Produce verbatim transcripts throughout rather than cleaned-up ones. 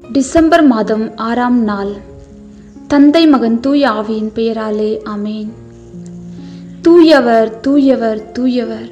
December மாதம் ஆறாம் நாள். தந்தை மகன் தூய ஆவியின் பெயராலே ஆமேன். தூயவர் தூயவர் தூயவர்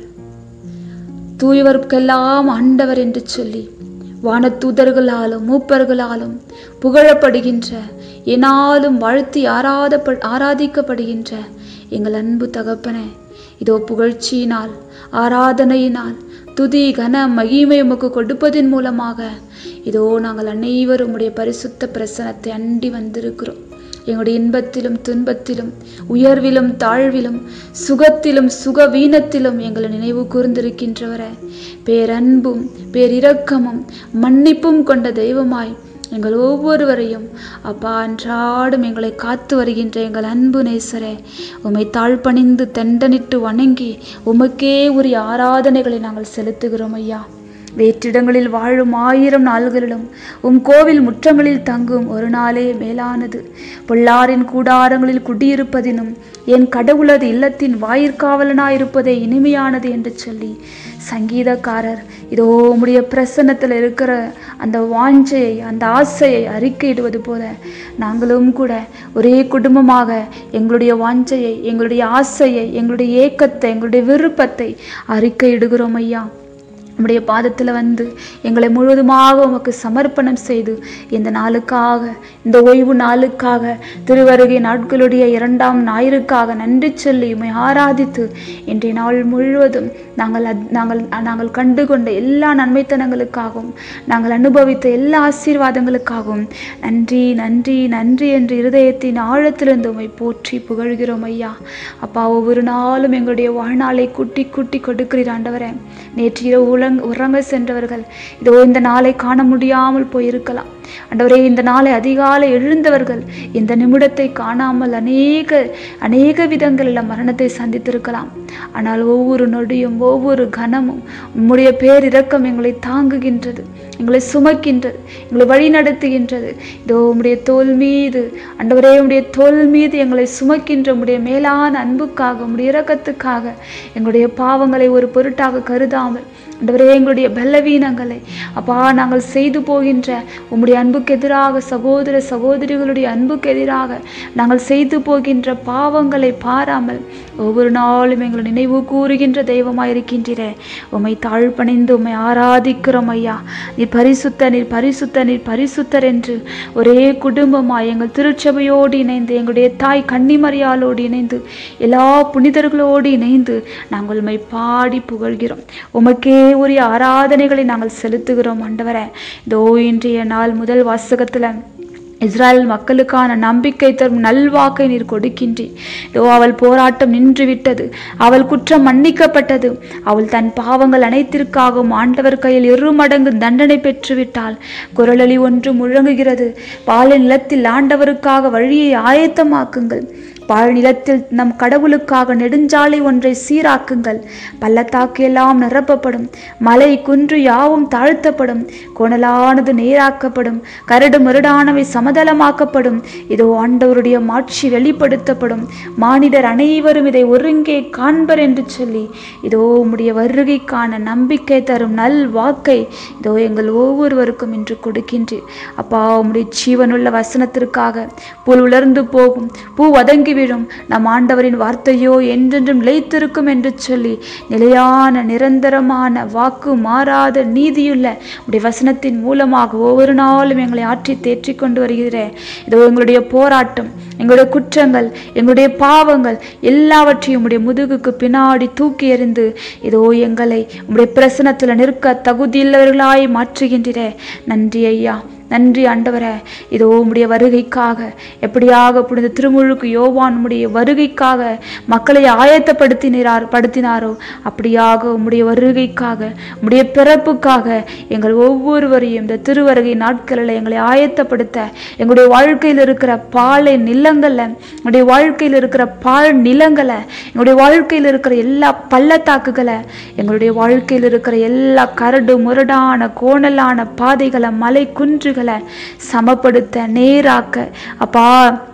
தூயவருக்கெல்லாம் ஆண்டவர் என்று சொல்லி வானதூதர்களாலும் மூப்பர்களாலும் புகழப்படுகின்ற, என்னாலும் வாழ்த்தி ஆராத ஆராதிக்கப்படுகின்ற எங்கள் அன்பு தகப்பனே, இதோ புகழ்ச்சியினால் ஆராதனையினால் துதி கன மகிமை உமக்கு கொடுப்பதின் மூலமாக இதோ நாங்கள் அனைவரும் உடைய பரிசுத்த பிரசனத்தை அண்டி வந்திருக்கிறோம். எங்களுடைய இன்பத்திலும் துன்பத்திலும் உயர்விலும் தாழ்விலும் சுகத்திலும் சுகவீனத்திலும் எங்களை நினைவு கூர்ந்திருக்கின்றவரே, பேரன்பும் பேரிரக்கமும் மன்னிப்பும் கொண்ட தெய்வமாய் எங்கள் ஒவ்வொருவரையும் அப்பா அன்றாடும் எங்களை காத்து வருகின்ற எங்கள் அன்பு நேசரே, உம்மை தாழ்பணிந்து தண்டனிட்டு வணங்கி உமக்கே உரிய ஆராதனைகளை நாங்கள் செலுத்துகிறோம் ஐயா. வேற்றிடங்களில் வாழும் ஆயிரம் நாள்களிலும் உம் கோவில் முற்றங்களில் தங்கும் ஒரு நாளே மேலானது. பொல்லாரின் கூடாரங்களில் குடியிருப்பதினும் என் கடவுளது இல்லத்தின் வாயிற்காவலனாயிருப்பதே இனிமையானது என்று சொல்லி சங்கீதக்காரர் இதோ உம்முடைய பிரசன்னத்தில் இருக்கிற அந்த வாஞ்சையை, அந்த ஆசையை அறிக்கையிடுவது போல நாங்களும் கூட ஒரே குடும்பமாக எங்களுடைய வாஞ்சையை, எங்களுடைய ஆசையை, எங்களுடைய ஏக்கத்தை, எங்களுடைய விருப்பத்தை அறிக்கையிடுகிறோம் ஐயா. உம்முடைய பாதத்தில் வந்து எங்களை முழுவதுமாக உமக்கு சமர்ப்பணம் செய்து இந்த நாளுக்காக, இந்த ஓய்வு நாளுக்காக, திருவருகை நாட்களுடைய இரண்டாம் ஞாயிறுக்காக நன்றி சொல்லி உம்மை ஆராதித்து இன்றைய நாள் முழுவதும் நாங்கள் நாங்கள் நாங்கள் கண்டு கொண்ட எல்லா நன்மைத்தனங்களுக்காகவும், நாங்கள் அனுபவித்த எல்லா ஆசீர்வாதங்களுக்காகவும் நன்றி நன்றி நன்றி என்று இருதயத்தின் ஆழத்திலிருந்து உம்மை போற்றி புகழ்கிறோம் ஐயா. அப்பா, ஒவ்வொரு நாளும் எங்களுடைய வாழ்நாளை கூட்டி கூட்டி கொடுக்கிறீர் ஆண்டவரே. நேற்று இரவு உலங் உறங்க சென்றவர்கள் இதோ இந்த நாளை காண முடியாமல் போயிருக்கலாம் ஆண்டவரே. இந்த நாளை அதிகாலை எழுந்தவர்கள் இந்த நிமிடத்தை காணாமல் அநேக அநேக விதங்களில் மரணத்தை சந்தித்திருக்கலாம். ஆனால் ஒவ்வொரு நொடியும் ஒவ்வொரு கணமும் உம்முடைய பேரிரக்கம் எங்களை தாங்குகின்றது, எங்களை சுமக்கின்றது, எங்களை வழி நடத்துகின்றது. இதோ உம்முடைய தோல் மீது ஆண்டவரே, உம்முடைய தோல் மீது எங்களை சுமக்கின்ற உம்முடைய மேலான அன்புக்காக, உம்முடைய இரக்கத்துக்காக எங்களுடைய பாவங்களை ஒரு பொருட்டாக கருதாமல் ஆண்டவரே, எங்களுடைய பலவீனங்களை அப்பா நாங்கள் செய்து போகின்ற உம்முடைய அன்புக்கு எதிராக, சகோதர சகோதரிகளுடைய அன்புக்கு எதிராக நாங்கள் செய்து போகின்ற பாவங்களை பாராமல் ஒவ்வொரு நாளும் எங்களை நினைவு கூறுகின்ற தெய்வமாய் இருக்கின்றீரே. உம்மை தாழ்பணிந்து உம்மை ஆராதிக்கிறோம் ஐயா. நீர் பரிசுத்த, நீர் பரிசுத்த, நீர் பரிசுத்தர் என்று ஒரே குடும்பமாய் எங்கள் திருச்சபையோடு இணைந்து, எங்களுடைய தாய் கன்னிமரியாளோடு இணைந்து, எல்லா புனிதர்களோடு இணைந்து நாங்கள் உம்மை பாடி புகழ்கிறோம். உமக்கே உரிய ஆராதனைகளை நாங்கள் செலுத்துகிறோம் ஆண்டவரே. இதோ இன்றைய நாள் முதல் வாசகத்துல இஸ்ராயல் மக்களுக்கான நம்பிக்கை தரும் நல்வாக்கை நீர் கொடுக்கின்றீர். இதோ அவள் போராட்டம் நின்று விட்டது, அவள் குற்றம் மன்னிக்கப்பட்டது, அவள் தன் பாவங்கள் அனைத்திற்காகவும் ஆண்டவர் கையில் இரு மடங்கு தண்டனை பெற்றுவிட்டாள். குரலொலி ஒன்று முழங்குகிறது, பாலை நிலத்தில் ஆண்டவருக்காக வழியை ஆயத்தமாக்குங்கள், பாழ் நிலத்தில் நம் கடவுளுக்காக நெடுஞ்சாலை ஒன்றை சீராக்குங்கள். பள்ளத்தாக்கு எல்லாம் நிரப்பப்படும், மலை குன்று யாவும் தாழ்த்தப்படும், கோணலானது நேராக்கப்படும், கரடு மருடானவை சமதளமாக்கப்படும். இதோ ஆண்டவருடைய மாட்சி வெளிப்படுத்தப்படும், மானிடர் அனைவரும் இதை ஒருங்கே காண்பர் என்று சொல்லி இதோ உம்முடைய வருகைக்கான நம்பிக்கை தரும் நல் வாக்கை இதோ எங்கள் ஒவ்வொருவருக்கும் இன்று கொடுக்கின்றேன் அப்பா. உம்முடைய ஜீவனுள்ள வசனத்திற்காக புல் உலர்ந்து போகும், பூ வதங்கி விழும், நம் ஆண்டவரின் வார்த்தையோ என்றென்றும் நிலைத்திருக்கும் என்று சொல்லி நிலையான நிரந்தரமான வாக்கு மாறாத நீதியுள்ள உடைய வசனத்தின் மூலமாக ஒவ்வொரு நாளும் எங்களை ஆற்றி தேற்றி கொண்டு வருகிறேன். இதோ எங்களுடைய போராட்டம், எங்களுடைய குற்றங்கள், எங்களுடைய பாவங்கள் எல்லாவற்றையும் உடைய முதுகுக்கு பின்னாடி தூக்கி எறிந்து இதோ எங்களை உடைய பிரசனத்தில் நிற்க தகுதியுள்ளவர்களாய் மாற்றுகின்றே. நன்றி ஐயா, நன்றி ஆண்டவரே. இதோ உம்முடைய வருகைக்காக எப்படியாக புனித திருமுழுக்கு யோவான் உம்முடைய வருகைக்காக மக்களை ஆயத்தப்படுத்தினார் படுத்தினாரோ அப்படியாக உம்முடைய வருகைக்காக, உம்முடைய பிறப்புக்காக எங்கள் ஒவ்வொருவரையும் இந்த திருவருகை நாட்களில் எங்களை ஆயத்தப்படுத்த, எங்களுடைய வாழ்க்கையில் இருக்கிற பாலை நிலங்கள்ல, எங்களுடைய வாழ்க்கையில் இருக்கிற பால் நிலங்களை, எங்களுடைய வாழ்க்கையில் இருக்கிற எல்லா பள்ளத்தாக்குகளை, எங்களுடைய வாழ்க்கையில் இருக்கிற எல்லா கரடு முரடான கோணலான பாதைகளை, மலை குன்று சமப்படுத்த, நேராக்க அப்பா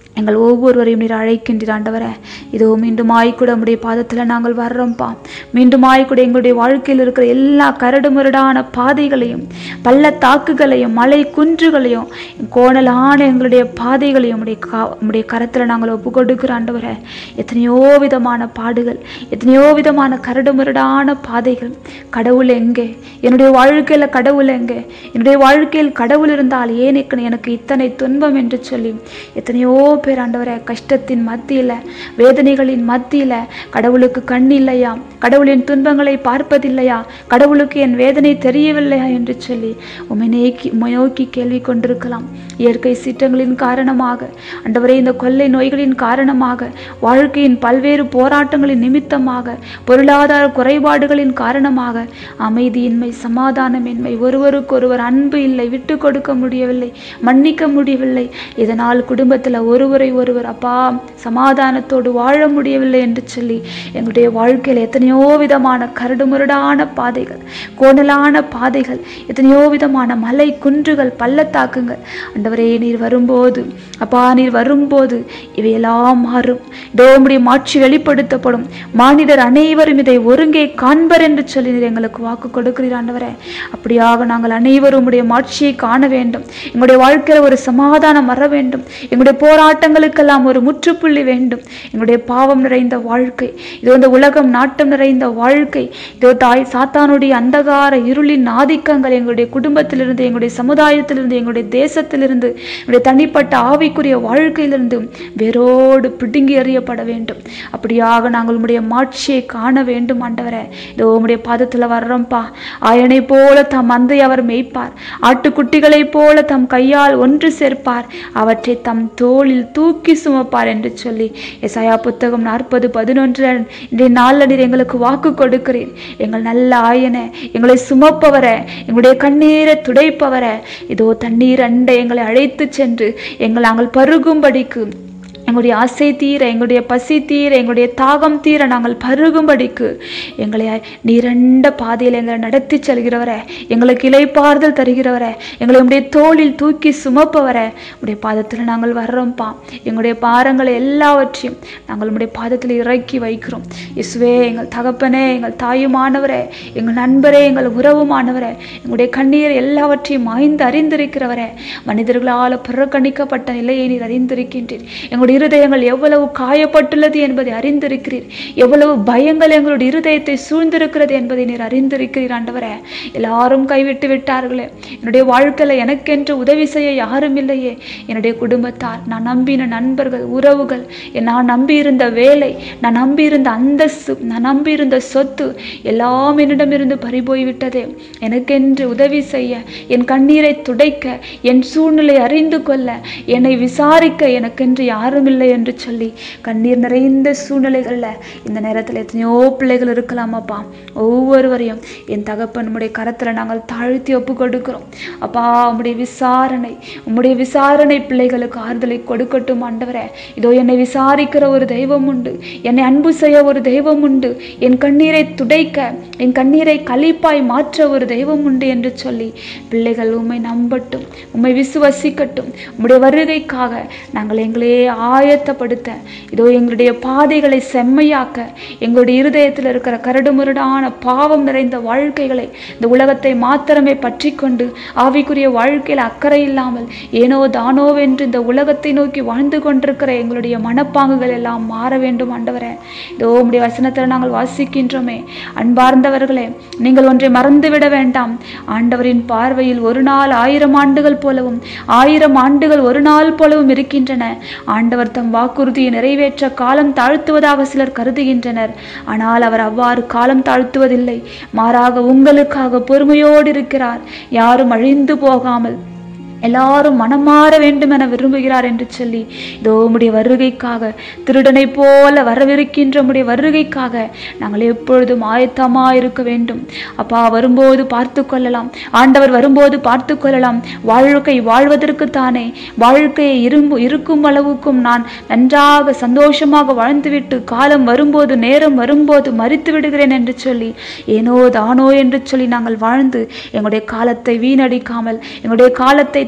எங்கள் ஒவ்வொருவரையும் நீர் அழைக்கின்றீர் ஆண்டவரே. இதோ மீண்டும் ஆய்க்கூட உம்முடைய பாதத்தில் நாங்கள் வர்றோம்ப்பா. மீண்டும் ஆய்க்கூட எங்களுடைய வாழ்க்கையில் இருக்கிற எல்லா கரடுமுரடான பாதைகளையும், பள்ளத்தாக்குகளையும், மலை குன்றுகளையும், கோணலான எங்களுடைய பாதைகளையும் உடைய கா உடைய கரத்தில் நாங்கள் ஒப்பு கொடுக்கிற ஆண்டவரே. எத்தனையோ விதமான பாடுகள், எத்தனையோ விதமான கரடுமுரடான பாதைகள். கடவுள் எங்கே? என்னுடைய வாழ்க்கையில் கடவுள் எங்கே? என்னுடைய வாழ்க்கையில் கடவுள் இருந்தால் ஏன் எனக்கு இத்தனை துன்பம் என்று சொல்லி எத்தனையோ பேர் ஆண்டவரே கஷ்டத்தின் மத்தியில, வேதனைகளின் மத்தியில கடவுளுக்கு கண் இல்லையா, கடவுளின் துன்பங்களை பார்ப்பதில்லையா, கடவுளுக்கு என் வேதனை தெரியவில்லையா என்று சொல்லி உம்மை நோக்கி உம்மை நோக்கி கேள்வி கொண்டிருக்கலாம். இயற்கை சீற்றங்களின் காரணமாக ஆண்டவரே, இந்த கொள்ளை நோய்களின் காரணமாக, வாழ்க்கையின் பல்வேறு போராட்டங்களின் நிமித்தமாக, பொருளாதார குறைபாடுகளின் காரணமாக அமைதியின்மை, சமாதானமின்மை, ஒருவருக்கொருவர் அன்பு இல்லை, விட்டு கொடுக்க முடியவில்லை, மன்னிக்க முடியவில்லை. இதனால் குடும்பத்தில் ஒருவரை ஒருவர் அப்பா சமாதானத்தோடு வாழ முடியவில்லை என்று சொல்லி எங்களுடைய வாழ்க்கையில் எத்தனையோ விதமான கரடுமுரடான பாதைகள், கோணலான பாதைகள், எத்தனையோ விதமான மலை குன்றுகள், பள்ளத்தாக்குங்கள். ஆண்டவரே, நீர் வரும்போது அப்பா நீர் வரும்போது இவையெல்லாம் மாறும். இதோ உம்முடைய மாட்சி வெளிப்படுத்தப்படும். மானிடர் அனைவரும் இதை ஒருங்கே காண்பர் என்று சொல்லி நீர் எங்களுக்கு வாக்கு கொடுக்கிறீர் ஆண்டவரே. அப்படியாக நாங்கள் அனைவரும் உம்முடைய மாட்சியை காண வேண்டும். எங்களுடைய வாழ்க்கையில் ஒரு சமாதானம் வர வேண்டும். எங்களுடைய போராட்டங்களுக்கெல்லாம் ஒரு முற்றுப்புள்ளி வேண்டும். எங்களுடைய பாவம் நிறைந்த வாழ்க்கை, இதோ இந்த உலகம் நாட்டம் நிறைந்த வாழ்க்கை, இதோ தாய் சாத்தானுடைய அந்தகார இருளின் ஆதிக்கங்கள் எங்களுடைய குடும்பத்திலிருந்து, எங்களுடைய சமுதாயத்திலிருந்து, எங்களுடைய தேசத்திலிருந்து, எங்களுடைய தனிப்பட்ட ஆவிக்குரிய வாழ்க்கையிலிருந்து வேரோடு பிடுங்கி எறியப்பட வேண்டும். அப்படியாக நாங்கள் உம்முடைய மாட்சியை காண வேண்டும் ஆண்டவரே. இதோ உம்முடைய பாதத்தில் வர்றோம்ப்பா. ஆயனை போல தம் மந்தை அவர் மேய்ப்பார், ஆட்டுக்குட்டிகளை போல தம் கையால் ஒன்று சேர்ப்பார், அவற்றை தம் தோளில் தூக்கி சுமப்பார் என்று சொல்லி எசாயா புத்தகம் நாற்பது பதினொன்று இன்றைய நாளில் நீர் எங்களுக்கு வாக்கு கொடுக்கிறீர். எங்கள் நல்ல ஆயனை, எங்களை சுமப்பவரை, எங்களுடைய கண்ணீரை துடைப்பவரை, இதோ தண்ணீர் அண்டை எங்களை அழைத்து சென்று எங்கள் நாங்கள் பருகும்படிக்கு, எங்களுடைய ஆசை தீர, எங்களுடைய பசி தீர, எங்களுடைய தாகம் தீர நாங்கள் பருகும்படிக்கு எங்களை நீரண்ட பாதையில் எங்களை நடத்தி செல்கிறவரை, எங்களுக்கு இளைப்பாறுதல் தருகிறவரை, எங்களை உடைய தோளில் தூக்கி சுமப்பவரை, உடைய பாதத்தில் நாங்கள் வர்றோம்ப்பா. எங்களுடைய பாரங்களை எல்லாவற்றையும் நாங்கள் உடைய பாதத்தில் இறக்கி வைக்கிறோம். இயேசுவே, எங்கள் தகப்பனே, எங்கள் தாயுமானவரே, எங்கள் நண்பரே, எங்கள் உறவுமானவரே, எங்களுடைய கண்ணீரை எல்லாவற்றையும் ஆய்ந்து அறிந்திருக்கிறவரே, மனிதர்களால் புறக்கணிக்கப்பட்ட நிலையை நீர் அறிந்திருக்கின்றீர். எங்களுடைய இருதயங்கள் எவ்வளவு காயப்பட்டுள்ளது என்பதை அறிந்திருக்கிறீர். எவ்வளவு பயங்கள் எங்களுடைய இருதயத்தை சூழ்ந்திருக்கிறது என்பதை நீர் அறிந்திருக்கிறீர் ஆண்டவரே. எல்லாரும் கைவிட்டு விட்டார்களே, என்னுடைய வாழ்க்கையில எனக்கென்று உதவி செய்ய யாரும் இல்லையே, என்னுடைய குடும்பத்தார், நான் நம்பின நண்பர்கள், உறவுகள், நான் நம்பியிருந்த வேலை, நான் நம்பியிருந்த அந்தஸ்து, நான் நம்பியிருந்த சொத்து எல்லாம் என்னிடமிருந்து பறிபோய்விட்டதே. எனக்கென்று உதவி செய்ய, என் கண்ணீரை துடைக்க, என் சூழ்நிலை அறிந்து கொள்ள, என்னை விசாரிக்க எனக்கென்று யாரும் இல்லை என்று சொல்லி கண்ணீர் நிறைந்த சூழ்நிலைகள்ல இந்த நேரத்தில் எத்தனையோ பிள்ளைகள் இருக்கலாமாப்பா. ஒவ்வொருவரையும் என் தகப்பன் உம்முடைய கரத்துல நாங்கள் தாழ்த்தி ஒப்பு கொடுக்கிறோம் அப்பா. உம்முடைய விசாரணை, உம்முடைய விசாரணை பிள்ளைகளுக்கு ஆறுதலை கொடுக்கட்டும் ஆண்டவரே. இதோ என்னை விசாரிக்கிற ஒரு தெய்வம் உண்டு, என்னை அன்பு செய்ய ஒரு தெய்வம் உண்டு, என் கண்ணீரை துடைக்க, என் கண்ணீரை களிப்பாய் மாற்ற ஒரு தெய்வம் உண்டு என்று சொல்லி பிள்ளைகள் உம்மை நம்பட்டும், உம்மை விசுவசிக்கட்டும். உம்முடைய வருகைக்காக நாங்கள் எங்களே ஆயத்தப்படுத்த, இதோ எங்களுடைய பாதைகளை செம்மையாக்க, எங்களுடைய இருதயத்தில் இருக்கிற கரடுமுரடான பாவம் நிறைந்த வாழ்க்கைகளை, இந்த உலகத்தை மாத்திரமே பற்றி கொண்டு ஆவிக்குரிய வாழ்க்கையில் அக்கறை இல்லாமல் ஏனோ தானோவென்று இந்த உலகத்தை நோக்கி வாழ்ந்து கொண்டிருக்கிற எங்களுடைய மனப்பாங்குகள் எல்லாம் மாற வேண்டும் ஆண்டவரே. இதோ உம்முடைய வசனத்தில் நாங்கள் வாசிக்கின்றோமே, அன்பார்ந்தவர்களே, நீங்கள் ஒன்றை மறந்துவிட வேண்டாம். ஆண்டவரின் பார்வையில் ஒரு நாள் ஆயிரம் ஆண்டுகள் போலவும், ஆயிரம் ஆண்டுகள் ஒரு நாள் போலவும் இருக்கின்றன. ஆண்டவர் தம் வாக்குறுதியை நிறைவேற்ற காலம் தாழ்த்துவதாக சிலர் கருதுகின்றனர். ஆனால் அவர் அவ்வாறு காலம் தாழ்த்துவதில்லை. மாறாக உங்களுக்காக பொறுமையோடு இருக்கிறார். யாரும் அழிந்து போகாமல் எல்லாரும் மனமாற வேண்டும் என விரும்புகிறார் என்று சொல்லி இதோ உம்முடைய வருகைக்காக, திருடனை போல வரவிருக்கின்ற உம்முடைய வருகைக்காக நாங்கள் எப்பொழுதும் ஆயத்தமா இருக்க வேண்டும் அப்பா. வரும்போது பார்த்து கொள்ளலாம், ஆண்டவர் வரும்போது பார்த்து கொள்ளலாம். வாழ்க்கை வாழ்வதற்கு தானே, வாழ்க்கையை இரும்பு இருக்கும் அளவுக்கும் நான் நன்றாக சந்தோஷமாக வாழ்ந்துவிட்டு காலம் வரும்போது, நேரம் வரும்போது மறித்து விடுகிறேன் என்று சொல்லி ஏனோ தானோ என்று சொல்லி நாங்கள் வாழ்ந்து எங்களுடைய காலத்தை வீணடிக்காமல், எங்களுடைய காலத்தை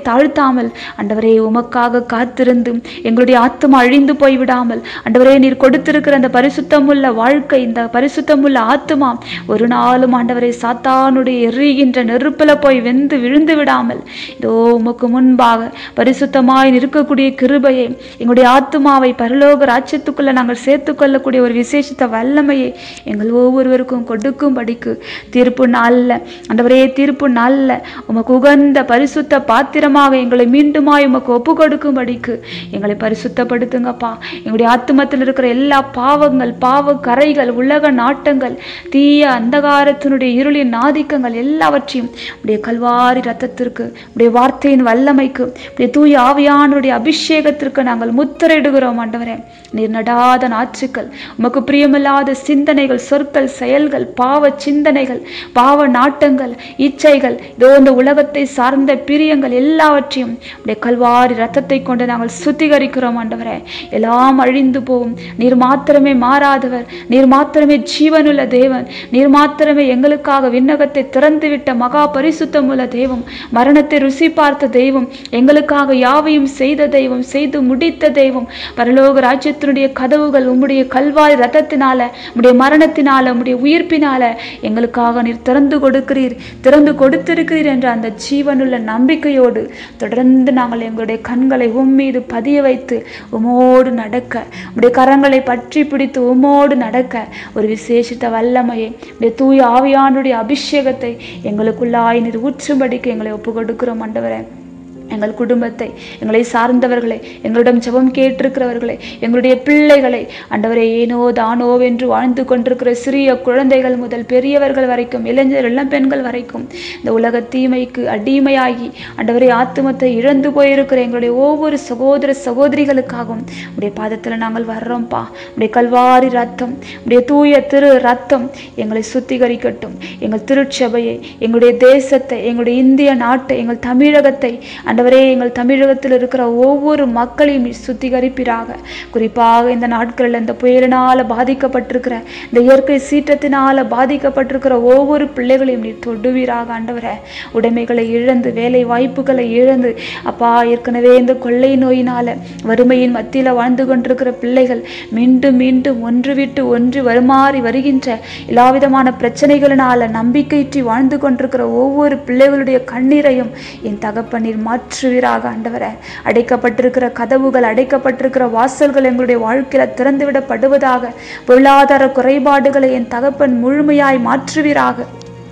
தாழ்த்தாமல் ஆண்டவரே உமக்காக காத்திருந்து எங்களுடைய ஆத்துமா அழிந்து போய்விடாமல் ஆண்டவரே நீர் கொடுத்திருக்கிற அந்த பரிசுத்தமுள்ள வாழ்க்கை, இந்த பரிசுத்தமுள்ள ஆத்துமா ஒரு நாளும் ஆண்டவரே சாத்தானுடைய எரிகின்ற நெருப்பில போய் வெந்து விழுந்து விடாமல் இதோ உமக்கு முன்பாக பரிசுத்தமாய் நிற்கக்கூடிய கிருபையை, எங்களுடைய ஆத்துமாவை பரலோக ராஜ்யத்துக்குள்ள நாங்கள் சேர்த்து கொள்ளக்கூடிய ஒரு விசேஷித்த வல்லமையை எங்கள் ஒவ்வொருவருக்கும் கொடுக்கும்படிக்கு தீர்ப்பு நாள்ல ஆண்டவரே தீர்ப்பு நாள்ல உமக்கு உகந்த பரிசுத்த பாத்திரமாக எங்களை மீண்டுமாய் உமக்கு ஒப்பு கொடுக்கும்படிக்கு எங்களை பரிசுத்தப்படுத்துங்கப்பா. எங்களுடைய ஆத்துமத்தில் இருக்கிற எல்லா பாவங்கள், பாவ கரைகள், உலக நாட்டங்கள், தீய அந்தகாரத்தினுடைய இருளின் ஆதிக்கங்கள் எல்லாவற்றையும் உடைய கல்வாரி ரத்தத்திற்கு, உடைய வார்த்தையின் வல்லமைக்கு, உடைய தூய ஆவியானுடைய அபிஷேகத்திற்கு நாங்கள் முத்திரையிடுகிறோம். ஆண்டவரே நீர் நடாத நாற்றுக்கள், உமக்கு பிரியமில்லாத சிந்தனைகள், சொற்கள், செயல்கள், பாவ சிந்தனைகள், பாவ நாட்டங்கள், இச்சைகள், இதோ இந்த உலகத்தை சார்ந்த பிரியங்கள் எல்லாவற்றையும் உடைய கல்வாரி ரத்தத்தை கொண்டு நாங்கள் சுத்திகரிக்கிறோம். ஆண்டவரே எல்லாம் அழிந்து போகும். நீர் மாத்திரமே மாறாதவர், நீர் மாத்திரமே ஜீவனுள்ள தேவன், நீர் மாத்திரமே எங்களுக்காக விண்ணகத்தை திறந்துவிட்ட மகா பரிசுத்தமுள்ள தெய்வம், மரணத்தை ருசி பார்த்த தெய்வம், எங்களுக்காக யாவையும் செய்த தெய்வம், செய்து முடித்த தெய்வம். பரலோக ராஜ்யத்தினுடைய கதவுகள் உம்முடைய கல்வாரி ரத்தத்தினால, உம்முடைய மரணத்தினால, உம்முடைய உயிர்ப்பினால எங்களுக்காக நீர் திறந்து கொடுக்கிறீர், திறந்து கொடுத்திருக்கிறீர் என்ற அந்த ஜீவனுள்ள நம்பிக்கையோடு தொடர்ந்து நாங்கள் எங்களுடைய கண்களை உம்மீது பதிய வைத்து உமோடு நடக்க, உடைய கரங்களை பற்றி பிடித்து உமோடு நடக்க ஒரு விசேஷித்த வல்லமையை, உடைய தூய ஆவியானுடைய அபிஷேகத்தை எங்களுக்குள்ளாய் நீர் ஊற்றும்படிக்கு எங்களை ஒப்பு கொடுக்கிறோம். ஆண்டவரே எங்கள் குடும்பத்தை, எங்களை சார்ந்தவர்களை, எங்களிடம் ஜெபம் கேட்டிருக்கிறவர்களை, எங்களுடைய பிள்ளைகளை ஆண்டவரே ஏனோ தானோ என்று வாழ்ந்து கொண்டிருக்கிற சிறிய குழந்தைகள் முதல் பெரியவர்கள் வரைக்கும், இளைஞர் இளம் பெண்கள் வரைக்கும் இந்த உலக தீமைக்கு அடிமையாகி ஆண்டவரே ஆத்துமத்தை இழந்து போயிருக்கிற எங்களுடைய ஒவ்வொரு சகோதர சகோதரிகளுக்காகவும் உடைய பாதத்தில் நாங்கள் வர்றோம்ப்பா. உடைய கல்வாரி ரத்தம், உடைய தூய திரு ரத்தம் எங்களை சுத்திகரிக்கட்டும். எங்கள் திருச்சபையை, எங்களுடைய தேசத்தை, எங்களுடைய இந்திய நாட்டை, எங்கள் தமிழகத்தை ஆண்டவரே எங்கள் தமிழகத்தில் இருக்கிற ஒவ்வொரு மக்களையும் சுத்திகரிப்பீராக. குறிப்பாக இந்த நாட்களில் இந்த புயலினால பாதிக்கப்பட்டிருக்கிற, இந்த இயற்கை சீற்றத்தினால பாதிக்கப்பட்டிருக்கிற ஒவ்வொரு பிள்ளைகளையும் நீர் தொடுவீராக. ஆண்டவரே உடைமைகளை இழந்து, வேலை வாய்ப்புகளை இழந்து, அப்பா ஏற்கனவே இந்த கொள்ளை நோயினால வறுமையின் மத்தியில் வாழ்ந்து கொண்டிருக்கிற பிள்ளைகள் மீண்டும் மீண்டும் ஒன்று விட்டு ஒன்று வருமாறி வருகின்ற எல்லாவிதமான பிரச்சனைகளினால நம்பிக்கையின்றி வாழ்ந்து கொண்டிருக்கிற ஒவ்வொரு பிள்ளைகளுடைய கண்ணீரையும் என் தகப்பனீர் மாற்றுவீராக. ஆண்டவரே அடைக்கப்பட்டிருக்கிற கதவுகள், அடைக்கப்பட்டிருக்கிற வாசல்கள் எங்களுடைய வாழ்க்கையில திறந்துவிடப்படுவதாக. பொருளாதார குறைபாடுகளை என் தகப்பன் முழுமையாய் மாற்றுவீராக.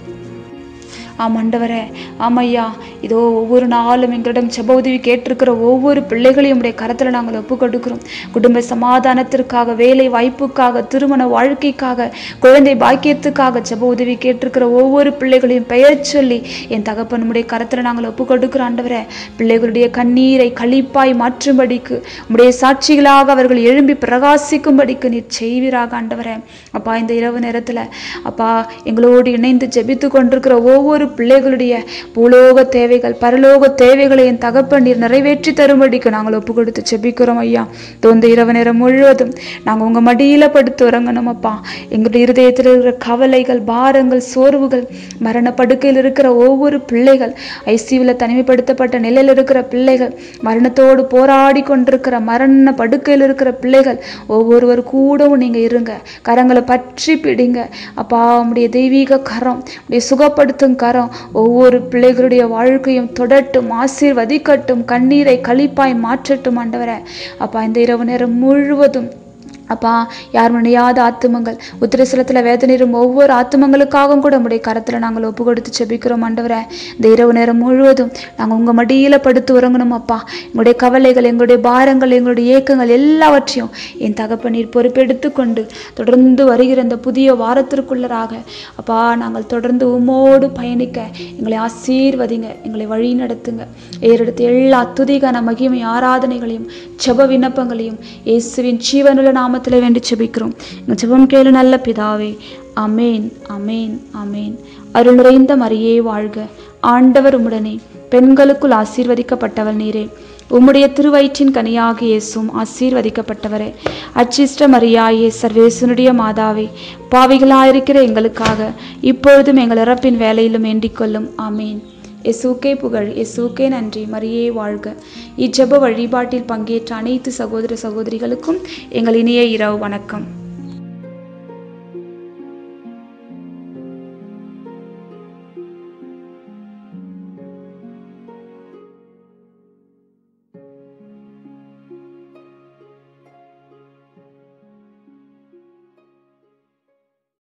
ஆம் ஆண்டவரே, ஆமையா இதோ ஒவ்வொரு நாளும் எங்களிடம் ஜெப உதவி கேட்டிருக்கிற ஒவ்வொரு பிள்ளைகளையும் உடைய கரத்தில் நாங்கள் ஒப்பு கொடுக்கிறோம். குடும்ப சமாதானத்திற்காக, வேலை வாய்ப்புக்காக, திருமண வாழ்க்கைக்காக, குழந்தை பாக்கியத்துக்காக ஜெப உதவி கேட்டிருக்கிற ஒவ்வொரு பிள்ளைகளையும் பெயர் சொல்லி என் தகப்பன் உடைய கரத்தில் நாங்கள் ஒப்பு கொடுக்கிறோம். ஆண்டவரே பிள்ளைகளுடைய கண்ணீரை களிப்பாய் மாற்றும்படிக்கு, உடைய சாட்சிகளாக அவர்கள் எழும்பி பிரகாசிக்கும்படிக்கு நீர் செய்வீராக. ஆண்டவரே அப்பா இந்த இரவு நேரத்தில் அப்பா எங்களோடு இணைந்து ஜெபித்து கொண்டிருக்கிற ஒவ்வொரு பிள்ளைகளுடைய பூலோக தேவைகள், பரலோக தேவைகளை என் தகப்பன் நீர் நிறைவேற்றி தரும்படிக்கு நாங்கள் ஒப்பு கொடுத்து ஜெபிக்கிறோம். ஐயா இந்த இரவு நேரம் முழுவதும் நாங்கள் உங்க மடியில படுத்து உறங்கணும். அப்பா எங்களுடைய இருதயத்தில் இருக்கிற கவலைகள், பாரங்கள், சோர்வுகள், மரண படுக்கையில் இருக்கிற ஒவ்வொரு பிள்ளைகள், ஐசியூல தனிமைப்படுத்தப்பட்ட நிலையில் இருக்கிற பிள்ளைகள், மரணத்தோடு போராடி கொண்டிருக்கிற மரண படுக்கையில் இருக்கிற பிள்ளைகள் ஒவ்வொருவர் கூடவும் நீங்க இருங்க, கரங்களை பற்றி பிடிங்க. அப்பா உடைய தெய்வீக கரம், உடைய சுகப்படுத்தும் கரம் ஒவ்வொரு பிள்ளைகளுடைய வாழ்க்கையும் தொடட்டும், ஆசீர்வதிக்கட்டும், கண்ணீரை களிப்பாய் மாற்றட்டும். ஆண்டவரே அப்பா இந்த இரவு நேரம் முழுவதும் அப்பா யார் நினையாத ஆத்துமங்கள், உத்திரசலத்தில் வேதனையும் ஒவ்வொரு ஆத்துமங்களுக்காகவும் கூட உடைய கரத்தில் நாங்கள் ஒப்பு கொடுத்து செபிக்கிறோம். ஆண்டவரே இந்த இரவு நேரம் முழுவதும் நாங்கள் உங்கள் மடியில் படுத்து உறங்கணும். அப்பா எங்களுடைய கவலைகள், எங்களுடைய பாரங்கள், எங்களுடைய ஏக்கங்கள் எல்லாவற்றையும் என் தகப்பனீர் பொறுப்பெடுத்து கொண்டு தொடர்ந்து வருகிற இந்த புதிய வாரத்திற்குள்ளராக அப்பா நாங்கள் தொடர்ந்து உமோடு பயணிக்க எங்களை ஆசீர்வதிங்க, எங்களை வழி நடத்துங்க. ஏறெடுத்து எல்லா துதிகான மகிமை ஆராதனைகளையும் ஜெப விண்ணப்பங்களையும் இயேசுவின் ஜீவனுள்ள நாம வேண்டி செபிக்கிறோம். ஜெபம் கேளு நல்ல பிதாவே. அமேன், அமேன், அமேன். அருள் நிறைந்த மரியே வாழ்க, ஆண்டவர் உம்முடனே, பெண்களுக்குள் ஆசீர்வதிக்கப்பட்டவள் நீரே, உம்முடைய திருவயிற்றின் கனியாக இயேசும் ஆசீர்வதிக்கப்பட்டவரே. அச்சிஷ்ட மரியாயே, சர்வேசனுடைய மாதாவே, பாவிகளாயிருக்கிற எங்களுக்காக இப்பொழுதும் எங்கள் இறப்பின் வேலையிலும் வேண்டிக் கொள்ளும். ஆமேன். இயேசுக்கே புகழ், இயேசுக்கே நன்றி. மரியே வாழ்க. இச்செப வழிபாட்டில் பங்கேற்ற அனைத்து சகோதர சகோதரிகளுக்கும் எங்கள் இனிய இரவு வணக்கம்.